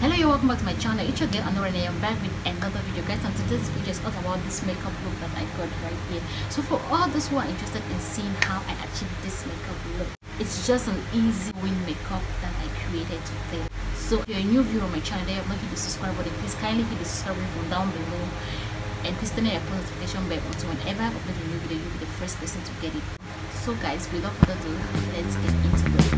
Hello, you're welcome back to my channel. It's your girl and I am back with another video, guys. And today's video is all about this makeup look that I got right here. So for all those who are interested in seeing how I achieved this makeup look, it's just an easy win makeup that I created today. So if you're a new viewer on my channel, then you have not hit the subscribe button, please kindly hit the subscribe button from down below and please turn on your post notification bell so whenever I upload a new video, you'll be the first person to get it. So guys, without further ado, let's get into it.